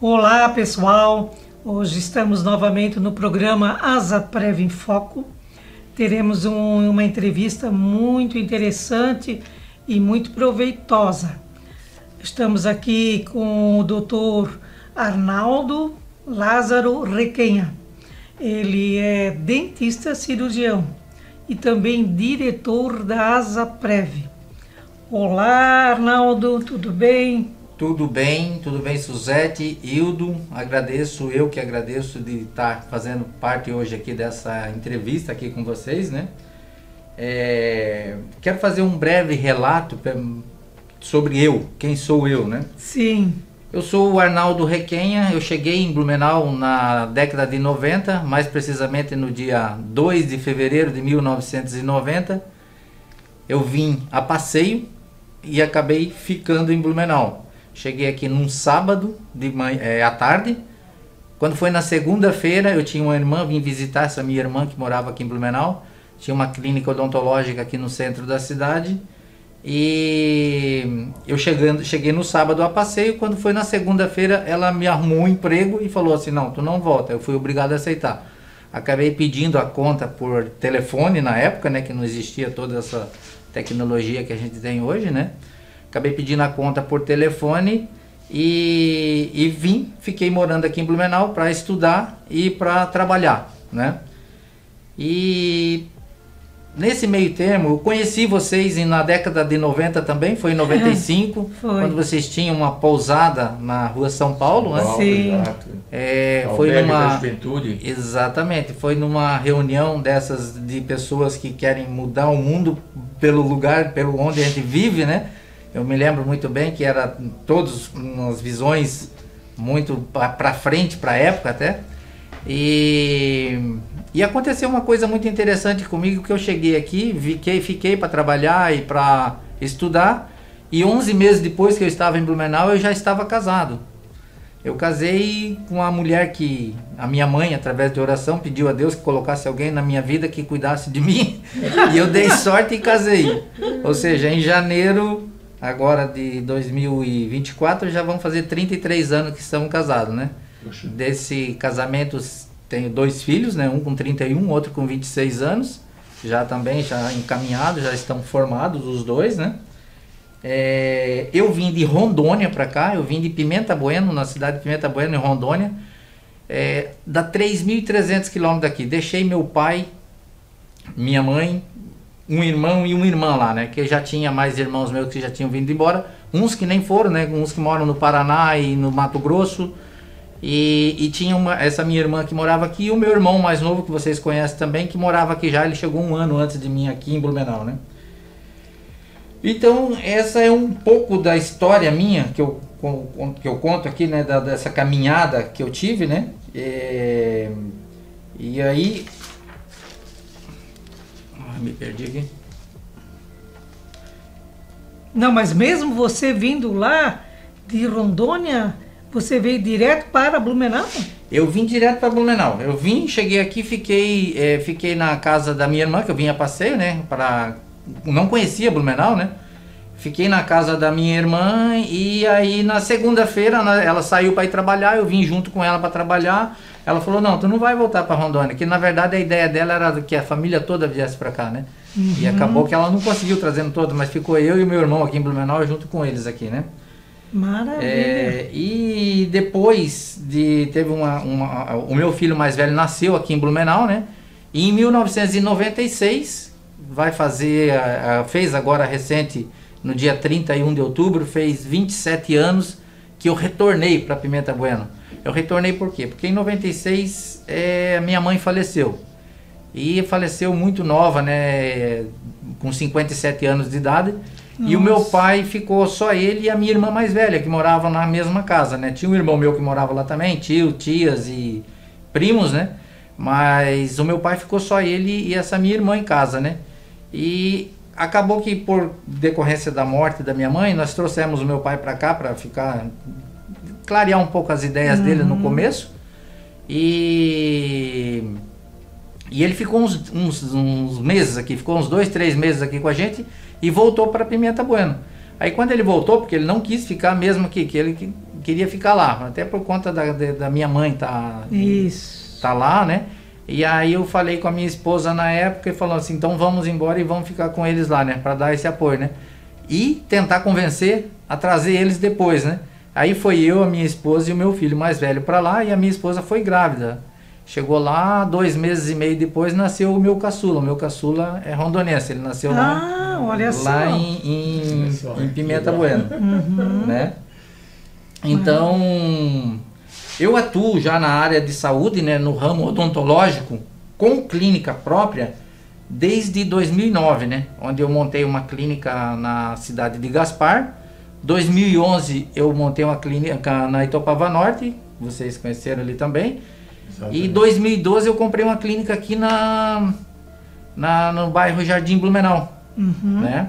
Olá pessoal, hoje estamos novamente no programa Asaprev em Foco. Teremos uma entrevista muito interessante e muito proveitosa. Estamos aqui com o Dr. Arnaldo Lázaro Requenha. Ele é dentista cirurgião e também diretor da Asaprev. Olá Arnaldo, tudo bem? Tudo bem, Suzete, Hildo, eu que agradeço de estar fazendo parte hoje aqui dessa entrevista aqui com vocês, né? Quero fazer um breve relato sobre quem sou eu, né? Sim. Eu sou o Arnaldo Requenha, eu cheguei em Blumenau na década de 90, mais precisamente no dia 2 de fevereiro de 1990. Eu vim a passeio e acabei ficando em Blumenau. Cheguei aqui num sábado à tarde. Quando foi na segunda-feira, eu tinha uma irmã, vim visitar essa minha irmã que morava aqui em Blumenau. Tinha uma clínica odontológica aqui no centro da cidade. E eu cheguei no sábado a passeio. Quando foi na segunda-feira, ela me arrumou um emprego e falou assim: não, tu não volta. Eu fui obrigado a aceitar. Acabei pedindo a conta por telefone na época, né, que não existia toda essa tecnologia que a gente tem hoje, né? Acabei pedindo a conta por telefone e fiquei morando aqui em Blumenau para estudar e para trabalhar, né? E nesse meio termo, eu conheci vocês na década de 90 também, foi em 95, Foi. quando vocês tinham uma pousada na rua São Paulo, né? Sim. Foi numa... da juventude. Exatamente, foi numa reunião dessas de pessoas que querem mudar o mundo pelo lugar, pelo onde a gente vive, né? Eu me lembro muito bem que era todas umas visões muito para frente, para a época até. E aconteceu uma coisa muito interessante comigo, que eu cheguei aqui, fiquei para trabalhar e para estudar, e 11 meses depois que eu estava em Blumenau, eu já estava casado. Eu casei com uma mulher que a minha mãe, através de oração, pediu a Deus que colocasse alguém na minha vida que cuidasse de mim, e eu dei sorte e casei. Ou seja, em janeiro agora de 2024 já vão fazer 33 anos que estamos casados, né? Poxa. Desse casamento tenho 2 filhos, né? Um com 31, outro com 26 anos, já encaminhados, já estão formados os dois, né? Eu vim de Rondônia para cá, eu vim de Pimenta Bueno, na cidade de Pimenta Bueno, em Rondônia, dá 3.300 quilômetros daqui. Deixei meu pai, minha mãe, um irmão e uma irmã lá, né? Que já tinha mais irmãos meus que já tinham vindo embora, uns que nem foram, né? Uns que moram no Paraná e no Mato Grosso, e tinha essa minha irmã que morava aqui, e o meu irmão mais novo, que vocês conhecem também, que morava aqui já, ele chegou 1 ano antes de mim aqui em Blumenau, né? Então essa é um pouco da história minha que eu conto aqui, né? Dessa caminhada que eu tive, né? E aí... me perdi aqui. Não, mas mesmo você vindo lá de Rondônia, você veio direto para Blumenau? Eu vim direto para Blumenau. Cheguei aqui, fiquei na casa da minha irmã, que eu vim a passeio, né? Não conhecia Blumenau, né? Fiquei na casa da minha irmã e aí na segunda-feira ela saiu para ir trabalhar, eu vim junto com ela para trabalhar. Ela falou: não, tu não vai voltar para Rondônia, que na verdade a ideia dela era que a família toda viesse para cá, né? Uhum. E acabou que ela não conseguiu trazendo todos, mas ficou eu e meu irmão aqui em Blumenau junto com eles aqui, né? Maravilha. E depois teve o meu filho mais velho nasceu aqui em Blumenau, né? E em 1996 fez agora recente, no dia 31 de outubro, fez 27 anos que eu retornei para Pimenta Bueno. Eu retornei por quê? Porque em 96 minha mãe faleceu. E faleceu muito nova, né? Com 57 anos de idade. Nossa. E o meu pai ficou só ele e a minha irmã mais velha, que moravam na mesma casa, né? Tinha um irmão meu que morava lá também, tias e primos, né? Mas o meu pai ficou só ele e essa minha irmã em casa, né? E acabou que, por decorrência da morte da minha mãe, nós trouxemos o meu pai para cá para clarear um pouco as ideias dele no começo. E ele ficou uns meses aqui, ficou uns 2, 3 meses aqui com a gente e voltou para Pimenta Bueno. Aí quando ele voltou, porque ele não quis ficar mesmo aqui, que ele queria ficar lá, até por conta da minha mãe tá lá, né? E aí eu falei com a minha esposa na época e falou assim, então vamos embora e vamos ficar com eles lá, né? Para dar esse apoio, né? E tentar convencer a trazer eles depois, né? Aí foi eu, a minha esposa e o meu filho mais velho para lá, e a minha esposa foi grávida. Chegou lá, 2 meses e meio depois nasceu o meu caçula. O meu caçula é rondonense, ele nasceu olha lá em Pimenta Bueno, né? Então, eu atuo já na área de saúde, né, no ramo odontológico, com clínica própria, desde 2009, né? Onde eu montei uma clínica na cidade de Gaspar. 2011 eu montei uma clínica na Itopava Norte, vocês conheceram ali também. Exatamente. E 2012 eu comprei uma clínica aqui no bairro Jardim Blumenau, né?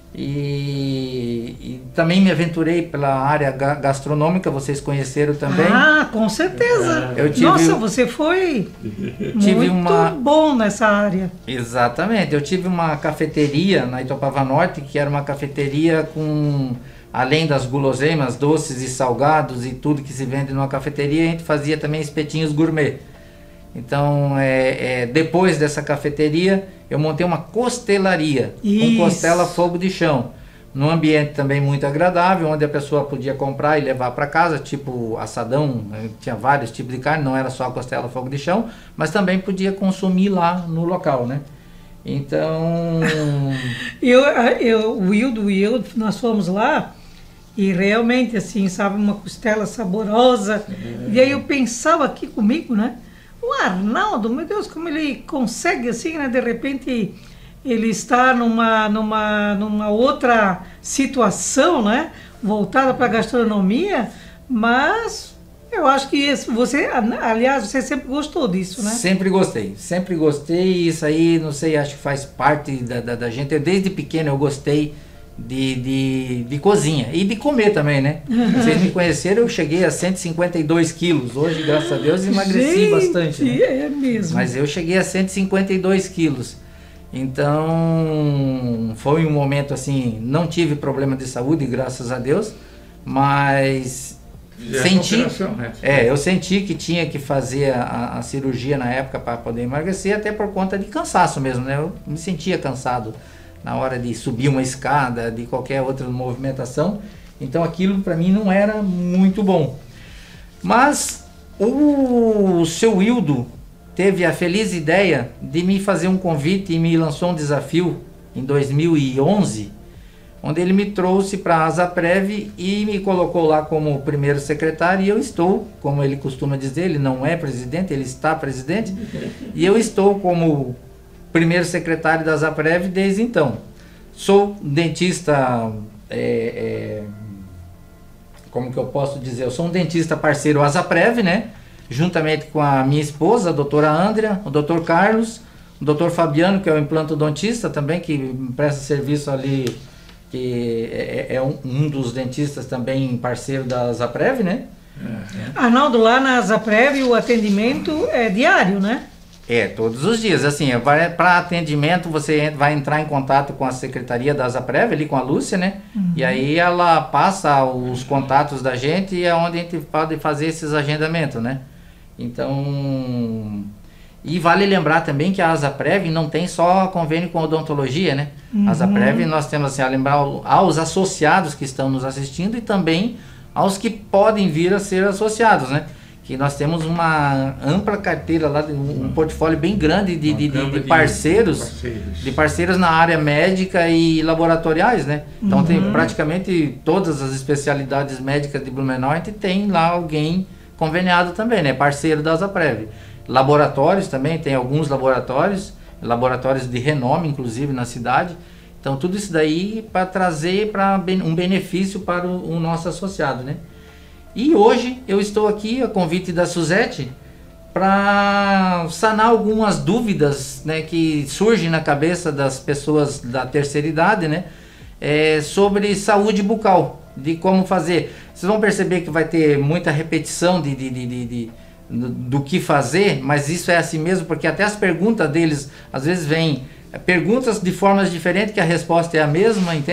E também me aventurei pela área gastronômica, vocês conheceram também. Ah, com certeza. Nossa, você foi muito bom nessa área. Exatamente. Eu tive uma cafeteria na Itopava Norte, que era uma cafeteria com, além das guloseimas, doces e salgados e tudo que se vende numa cafeteria, a gente fazia também espetinhos gourmet. Então, depois dessa cafeteria, eu montei uma costelaria, com costela fogo de chão, num ambiente também muito agradável, onde a pessoa podia comprar e levar para casa, tipo assadão, tinha vários tipos de carne, não era só a costela fogo de chão, mas também podia consumir lá no local, né? Então... o Wildo e eu, nós fomos lá, e realmente, assim, sabe, uma costela saborosa, e aí eu pensava aqui comigo, né? O Arnaldo, meu Deus, como ele consegue assim, né? De repente ele está numa outra situação, né? Voltada para a gastronomia, mas eu acho que você, aliás, você sempre gostou disso, né? Sempre gostei, isso aí, não sei, acho que faz parte da gente. Desde pequeno eu gostei de cozinha e de comer também, né? Vocês me conheceram, eu cheguei a 152 quilos. Hoje, graças a Deus, emagreci bastante. Né? É mesmo. Mas eu cheguei a 152 quilos. Então, foi um momento assim, não tive problema de saúde, graças a Deus, mas eu senti que tinha que fazer a cirurgia na época para poder emagrecer, até por conta de cansaço mesmo, né? Eu me sentia cansado na hora de subir uma escada, de qualquer outra movimentação. Então aquilo para mim não era muito bom. Mas o seu Wildo teve a feliz ideia de me fazer um convite e me lançou um desafio em 2011, onde ele me trouxe para a Asaprev e me colocou lá como primeiro secretário, e eu estou, como ele costuma dizer, ele não é presidente, ele está presidente, e eu estou como primeiro secretário da Asaprev desde então. Sou dentista, como que eu posso dizer? Eu sou um dentista parceiro Asaprev, né? Juntamente com a minha esposa, a doutora Andrea, o doutor Carlos, o doutor Fabiano, que é o implantodontista também, que presta serviço ali, que é um dos dentistas também parceiro da Asaprev, né? Arnaldo, lá na Asaprev o atendimento é diário, né? Todos os dias. Assim, para atendimento, você vai entrar em contato com a secretaria da Asaprev, ali com a Lúcia, né? E aí ela passa os contatos da gente e é onde a gente pode fazer esses agendamentos, né? Então... E vale lembrar também que a Asaprev não tem só convênio com odontologia, né? A Asaprev, nós temos assim, a lembrar aos associados que estão nos assistindo e também aos que podem vir a ser associados, né? Que nós temos uma ampla carteira lá, um portfólio bem grande de parceiros na área médica e laboratoriais, né? Então tem praticamente todas as especialidades médicas de Blumenau, a gente tem lá alguém conveniado também, né? Parceiro da Asaprev. Laboratórios também, tem alguns laboratórios de renome, inclusive, na cidade. Então tudo isso daí para trazer um benefício para o nosso associado, né? E hoje eu estou aqui a convite da Suzete para sanar algumas dúvidas, né, que surgem na cabeça das pessoas da terceira idade, né, sobre saúde bucal, de como fazer. Vocês vão perceber que vai ter muita repetição do que fazer, mas isso é assim mesmo, porque até as perguntas deles às vezes vêm perguntas de formas diferentes que a resposta é a mesma, entende?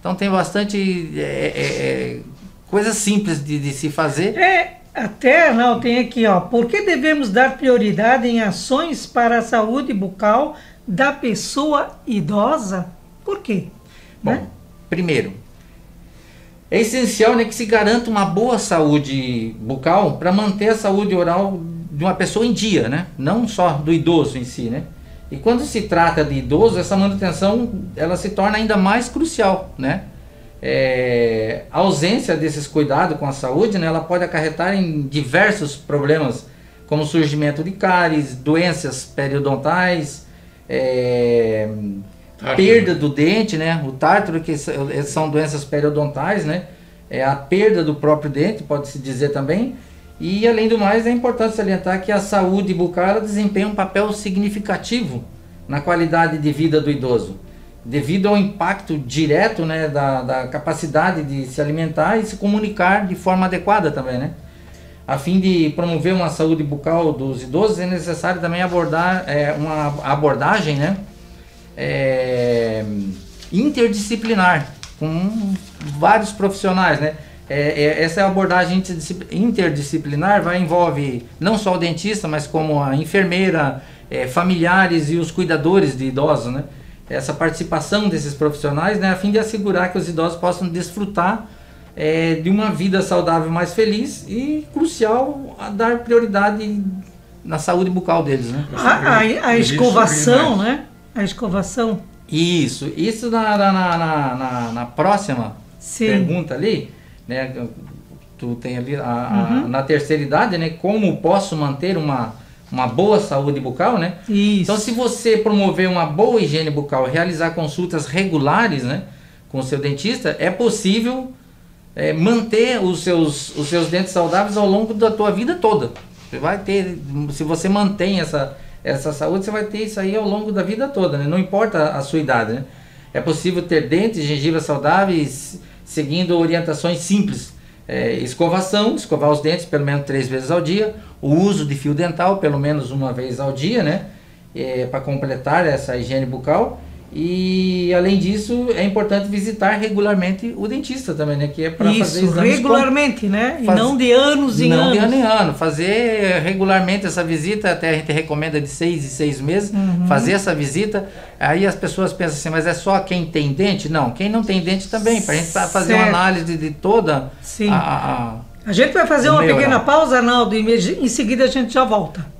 Então tem bastante coisas simples de se fazer. Até, Arnaldo, tem aqui, ó. Por que devemos dar prioridade em ações para a saúde bucal da pessoa idosa? Por quê? Bom, né? Primeiro, é essencial, né, que se garanta uma boa saúde bucal para manter a saúde oral de uma pessoa em dia, né? Não só do idoso em si, né? E quando se trata de idoso, essa manutenção ela se torna ainda mais crucial, né? A ausência desses cuidados com a saúde, né, ela pode acarretar em diversos problemas, como surgimento de cáries, doenças periodontais, perda do dente, né, o tártaro, que são doenças periodontais, né, a perda do próprio dente, pode-se dizer também. E além do mais, é importante salientar que a saúde bucal ela desempenha um papel significativo na qualidade de vida do idoso, devido ao impacto direto, né, da capacidade de se alimentar e se comunicar de forma adequada também, né? A fim de promover uma saúde bucal dos idosos, é necessário também abordar uma abordagem, né, interdisciplinar, com vários profissionais, né? Essa abordagem interdisciplinar envolve não só o dentista, mas como a enfermeira, familiares e os cuidadores de idosos, né? Essa participação desses profissionais, né, a fim de assegurar que os idosos possam desfrutar de uma vida saudável mais feliz e crucial a dar prioridade na saúde bucal deles, né? A escovação, né? A escovação. Isso na próxima pergunta ali, né? Tu tem ali na terceira idade, né? Como posso manter uma boa saúde bucal, né? Isso. Então, se você promover uma boa higiene bucal, realizar consultas regulares, né, com o seu dentista, é possível manter os seus dentes saudáveis ao longo da tua vida toda. Você vai ter, se você mantém essa saúde, você vai ter isso aí ao longo da vida toda, né? Não importa a sua idade, né? É possível ter dentes e gengivas saudáveis seguindo orientações simples. Escovar os dentes pelo menos 3 vezes ao dia, o uso de fio dental pelo menos uma vez ao dia, né, para completar essa higiene bucal. E além disso, é importante visitar regularmente o dentista também, né, que é para fazer exames regularmente, né, e não de anos em anos. Não de ano em ano, fazer regularmente essa visita, até a gente recomenda de 6 em 6 meses, fazer essa visita. Aí as pessoas pensam assim, mas é só quem tem dente? Não, quem não tem dente também, para a gente fazer uma análise de toda a gente vai fazer uma pequena pausa, Arnaldo, e em seguida a gente já volta.